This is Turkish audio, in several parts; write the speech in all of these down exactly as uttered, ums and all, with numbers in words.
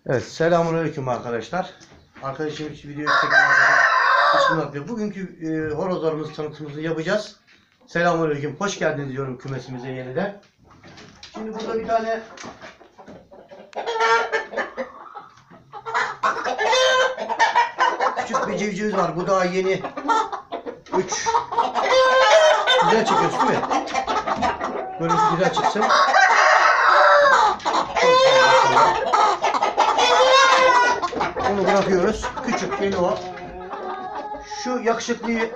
Evet, selamünaleyküm arkadaşlar. Arkadaşım hiç video çekmeden bugünkü e, horozlarımız tanıtımımızı yapacağız. Selamünaleyküm, hoş geldiniz diyorum kümesimize yeniden. Şimdi burada bir tane küçük bir civcivimiz var. Bu daha yeni. üç Güzel çekiyorsun değil mi? Görüntü güzel çıksın. Onu bırakıyoruz. Küçük yeni o. Şu yakışıklıyı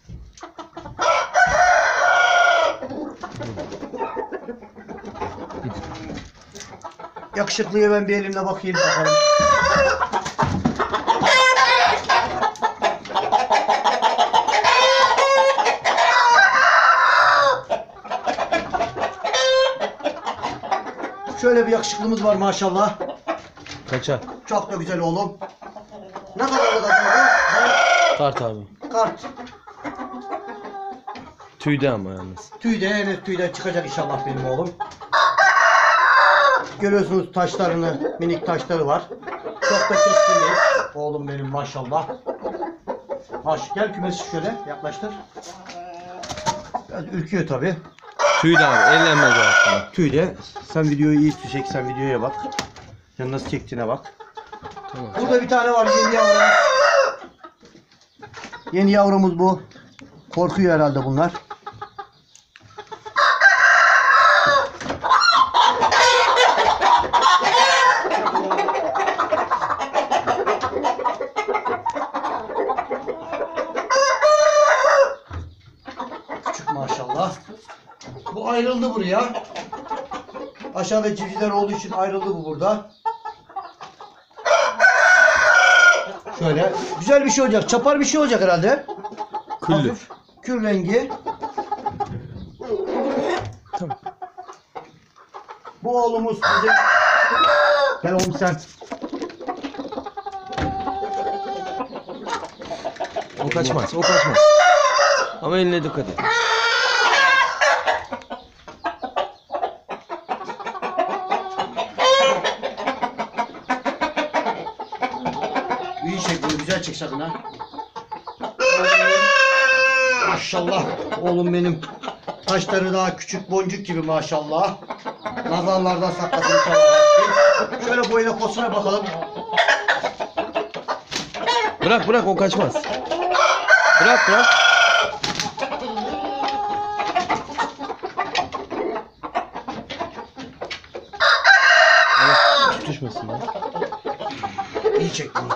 Yakışıklıya ben bir elimle bakayım bakalım. Şöyle bir yakışıklımız var maşallah. Kaça? Çok da güzel oğlum. Ne kadar da kadar? Kart abi. Kart. Tüyde ama yalnız. Tüyde, evet tüyden çıkacak inşallah benim oğlum. Görüyorsunuz taşlarını, minik taşları var. Çok da keskin değil. Oğlum benim maşallah. Maş, gel kümesi şöyle yaklaştır. Biraz ürküyor tabi. Tüyde abi, ellenmez aslında. Tüyde. Sen videoyu iyi çek, sen videoya bak. Sen nasıl çektiğine bak. Tamam. Burada bir tane var yeni yavrumuz. Yeni yavrumuz bu. Korkuyor herhalde bunlar. Küçük maşallah. Bu ayrıldı buraya. Aşağıda civcivler olduğu için ayrıldı bu burada. Şöyle güzel bir şey olacak. Çapar bir şey olacak herhalde. Küllü. Hafif kül rengi. Tamam. Bu oğlumuz bizim. Gel oğlum sen. O kaçmaz, o kaçmaz. Ama eline dikkat et. İyi çek bunu, güzel çek sakın ha. Maşallah oğlum benim. Taşları daha küçük boncuk gibi maşallah. Nazarlardan saklasın inşallah. Şöyle boyuna posuna bakalım. Bırak bırak, o kaçmaz. Bırak bırak. Evet, tutuşmasın ya. İyi çek bunu.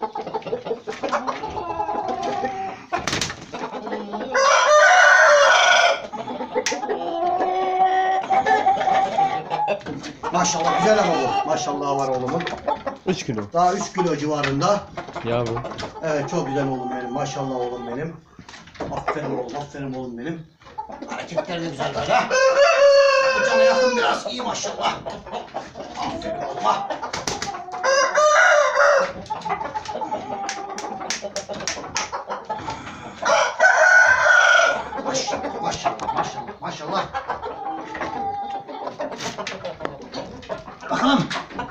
Maşallah güzel ama bu. Maşallah var oğlumun. üç kilo. Daha üç kilo civarında. Ya bu. Evet çok güzel oğlum benim. Maşallah oğlum benim. Aferin oğlum, aferin oğlum benim. Hareketler de güzel böyle. Bu cana yakın biraz iyi maşallah. Aferin oğluma. Maşallah, maşallah, maşallah, maşallah. Bakalım.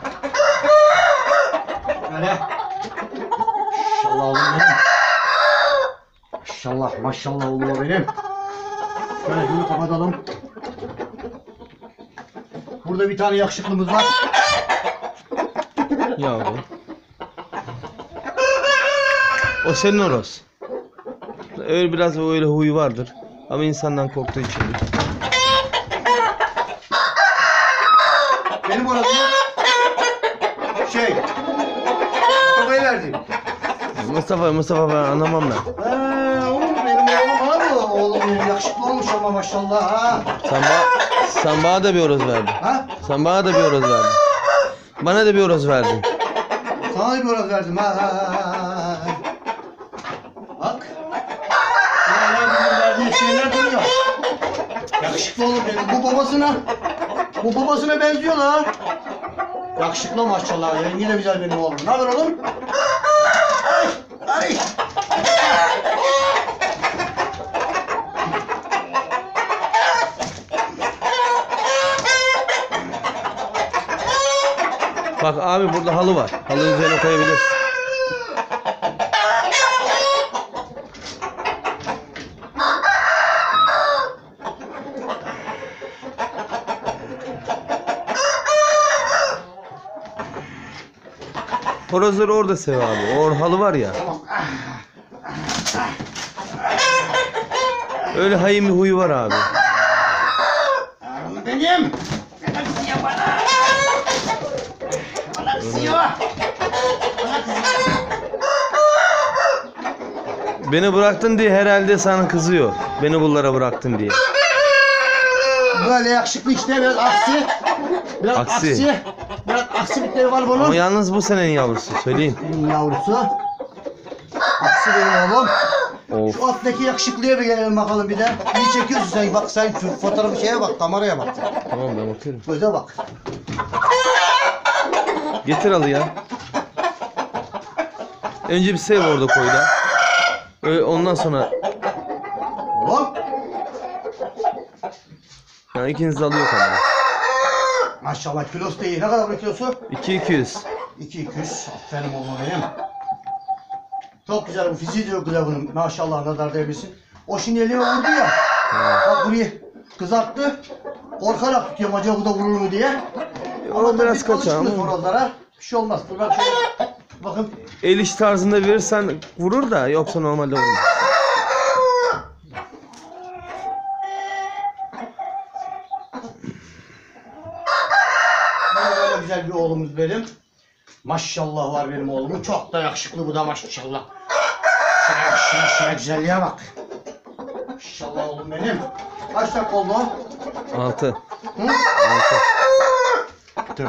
Böyle. Maşallah oğlum benim. Maşallah, maşallah oğlum benim. Şöyle şunu kapatalım. Burada bir tane yakışıklımız var. Ya bu. O senin horoz. Öyle biraz öyle huyu vardır. Ama insandan korktuğu içindir. Benim orası şey Mustafa'ya verdim. Mustafa, Mustafa ben anlamam ben. Eee oğlum benim oğlum abi. Oğlum benim yakışıklı olmuş ama maşallah ha. Sen, ba sen bana da bir horoz verdin. Ha? Sen bana da bir horoz verdin. Bana da bir horoz verdin. Sana da bir horoz verdim ha. ha, ha, ha. Bak. Hala bizim verdiği şeyler duruyor. Yakışıklı oğlum benim. Bu babasına Bu babasına benziyor la. Yakışıklı maşallah. Rengi de güzel benim oğlum. Ne haber oğlum? Ay! Ay! Bak abi burada halı var. Halı üzerine koyabilirsin. Horozları orada sev abi. O halı var ya. Öyle hayım bir huyu var abi. Benim. Bana kızıyor bana. Bana kızıyor. Bana kızıyor. Beni bıraktın diye herhalde sana kızıyor. Beni bunlara bıraktın diye. Böyle yakışıklı işte biraz aksi. Biraz Aksi. aksi. Biraz aksilikleri var bunun. Ama yalnız bu senenin yavrusu söyleyeyim. Benim yavrusu. Aksi benim oğlum. Of. Şu alttaki yakışıklıya bir gelelim bakalım bir de. İyi çekiyorsun sen. Bak sen şu fotoğrafı şeye bak. Kameraya bak. Tamam ben bakıyorum. Göze bak. Getir halı ya. Önce bir sev orada koyda. Öyle ondan sonra Oğlum. yani ikiniz de alıyor kamera. Maşallah kilosu da iyi. Ne kadar bu kilosu? iki iki yüz. iki iki yüz. Aferin oğlum benim. Çok güzel bu fiziği de çok güzel bunun. Maşallah nazar değmesin. O şimdi elime vurdu ya. Bak burayı kızarttı. Korkarak tutuyorum acaba bu da vurur mu diye. O biraz kaçar ama. Horozlara. Bir şey olmaz. Dur bak şöyle. Bakın. El iş tarzında verirsen vurur da yoksa normalde vurmaz. Böyle, böyle güzel bir oğlumuz benim. Maşallah var benim oğlumun. Çok da yakışıklı bu da maşallah. Şuna, şuna, şuna güzelliğe bak. Maşallah oğlum benim. Kaç dakika oldu o? Altı. Hı? Altı. Dur.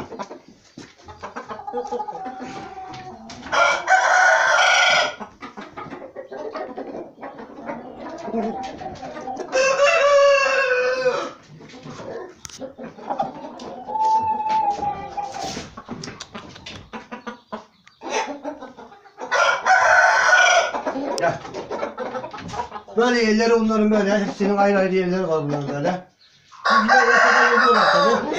Gel. Böyle yerleri onların böyle. Hepsinin ayrı ayrı yerleri var bunların böyle. Bizler ortada yediyorlar tabii.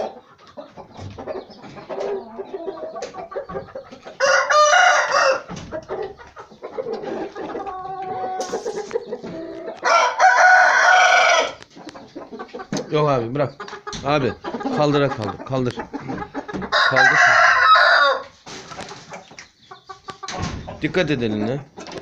Yok abi bırak. Abi kaldıra kaldır. Kaldır. Kaldır. Dikkat et eline.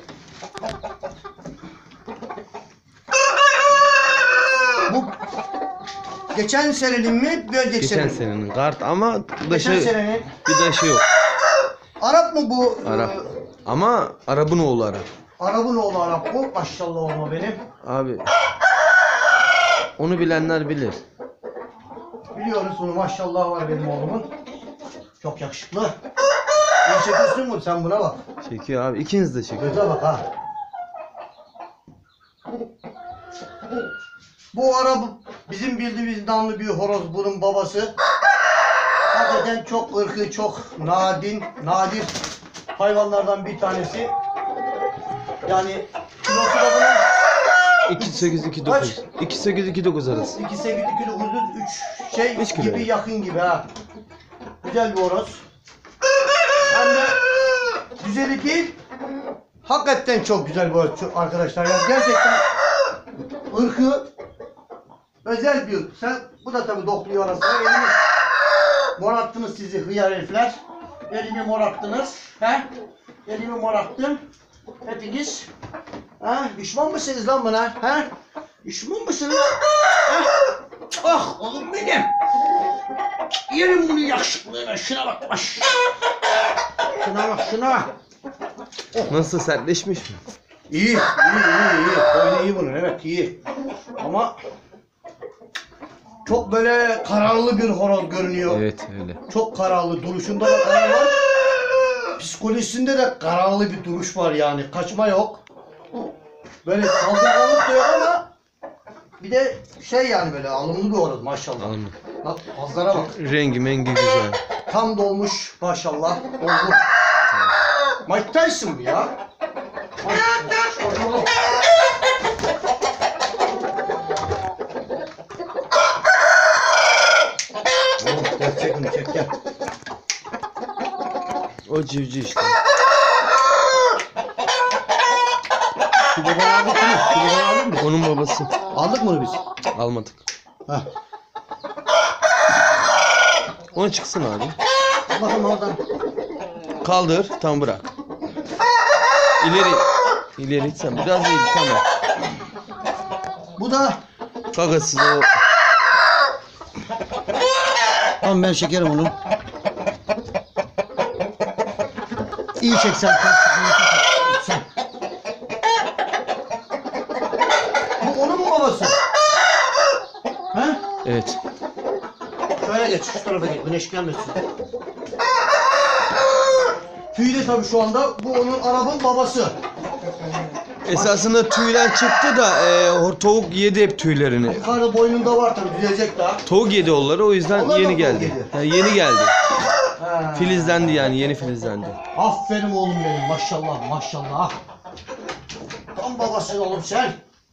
Bu geçen senenin mi? Bir önceki Geçen senenin. senenin kart ama Geçen dışı senenin. bir dışı yok. Arap mı bu? Arap. Ee, Ama Arap'ın oğlu Arap. Arap'ın oğlu Arap bu. Maşallah olma benim. Abi. Onu bilenler bilir. Biliyoruz bunu. Maşallah var benim oğlumun. Çok yakışıklı. İyi çekiyorsun mu? Sen buna bak. Çekiyor abi. İkiniz de çekiyor. Göze bak ha. Bu Arap bizim bildiğimiz namlı bir horoz. Bunun babası. Hakikaten çok ırkı, çok nadir, nadir hayvanlardan bir tanesi. Yani kilosu da bunun iki sekiz iki Kaç? dokuz. iki sekiz iki dokuz arası. iki sekiz iki dokuz üç şey Üç kilo. gibi yakın gibi ha. Güzel bir horoz. Hem de güzeli değil. Hakikaten çok güzel bir horoz çok- arkadaşlar. Ya gerçekten ırkı özel bir ırk. Sen bu da tabii dokluyor arasına. Elimi morattınız sizi hıyar herifler. Elimi morattınız. He? Elimi morattım. Hepiniz. Ha? Düşman mısınız lan buna? Ha? Düşman mısın lan? Ha? Ah oğlum benim. Yerim bunu yakışıklığına. Şuna bak. Baş. Şuna bak şuna. Nasıl sertleşmiş mi? İyi, iyi, iyi, iyi. Böyle iyi bunun, evet iyi. Ama çok böyle kararlı bir horoz görünüyor. Evet öyle. Çok kararlı, duruşunda da karar var. Psikolojisinde de kararlı bir duruş var yani. Kaçma yok. Böyle saldırganlık da yok ama bir de şey yani böyle alımlı bir horoz maşallah. Alımlı. Bak azlara bak. Rengi mengi güzel. Tam dolmuş maşallah. Oldu. Mike Tyson bu ya. Maşallah. Oğlum gel çek onu çek gel. O civciv işte. Şu babayı aldık mı? Şu babayı aldık mı? Onun babası. Aldık mı onu biz? Almadık. Heh. Onu çıksın abi. Bakın oradan. Kaldır. Tam bırak. İleri. İleri itsen. Biraz değil. Tamam. Bu da Gagasız o. tamam, ben şekerim onu. İyi çeksen. Sen. Bu onun mu babası? He? Evet. Şöyle geç, şu tarafa geç, güneş gelmesin. Tüy de tabii şu anda, bu onun Arap'ın babası. Esasında tüyler çıktı da e, o tavuk yedi hep tüylerini. Yukarıda boynunda var tabii, düzelecek daha. Tavuk yedi onları, o yüzden Onlar da yeni tavuk geldi. yedi. Ha, yeni geldi. He. Filizlendi yani, yeni filizlendi. Aferin oğlum benim, maşallah maşallah. Tam babasın oğlum sen.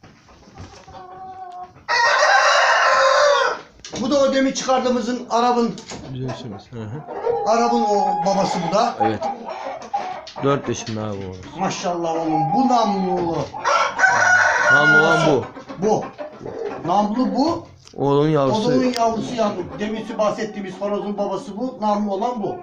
Bu da o demin çıkardığımızın Arap'ın, Güzel söylesin. Hı hı. Arap'ın o babası bu da. Evet. dört yaşında abi o. Maşallah oğlum, bu namlulu. Namlu olan bu. Bu. Namlu bu. Oğlunun yavrusu. Odunun yavrusu yani. Deminki bahsettiğimiz horozun babası bu. Namlu olan bu.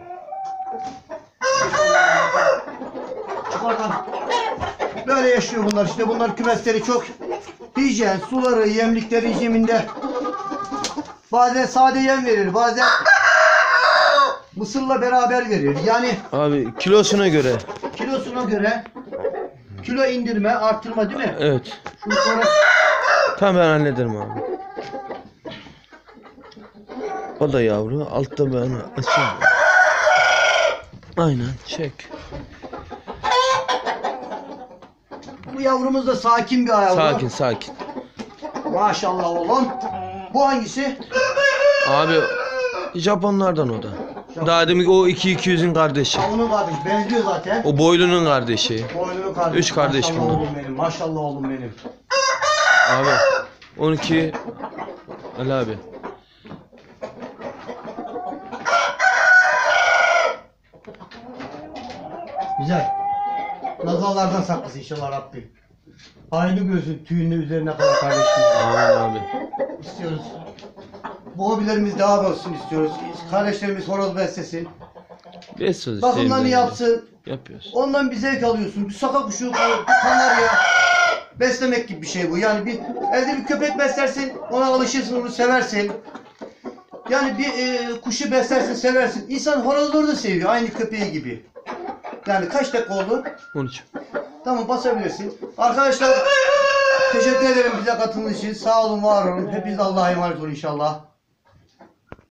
Çık oradan. Böyle yaşıyor bunlar işte. Bunlar kümesleri çok hijyen, suları, yemlikleri hijyeninde. Bazen sade yem verir, bazen mısırla beraber verir. Yani Abi kilosuna göre. kilosuna göre kilo indirme, artırma değil mi? Evet. Şunu sonra Tamam, ben hallederim abi. O da yavru. Altta ben açayım. Aynen. Çek. bu yavrumuz da sakin bir yavru. Sakin sakin. Maşallah oğlum. Bu hangisi? Abi Japonlardan o da. Daha demin o iki iki yüzün kardeşi. Ha, onun kardeş. Benziyor zaten. O boylunun kardeşi. Boynunun kardeşi. Üç kardeş Maşallah bunlar. oğlum benim. Maşallah oğlum benim. Abi on iki Ali abi. Güzel. Nazarlardan saklasın inşallah Rabbim. Aynı gözün tüyünde üzerine kadar kardeşim. Amin abi. İstiyoruz. Bu hobilerimiz devam olsun istiyoruz. Kardeşlerimiz horoz beslesin. Beş söz Bakımlarını sevimli. yapsın. Yapıyoruz. Ondan bir zevk alıyorsun. Bir saka kuşu, bir kanarya beslemek gibi bir şey bu. Yani bir evde bir köpek beslersin, ona alışırsın, onu seversin. Yani bir e, kuşu beslersin, seversin. İnsan horozları da seviyor, aynı köpeği gibi. Yani kaç dakika oldu? on üç. Tamam, basabilirsin. Arkadaşlar teşekkür ederim bize katıldığınız için. Sağ olun, var olun. Hepiniz Allah'a emanet olun inşallah.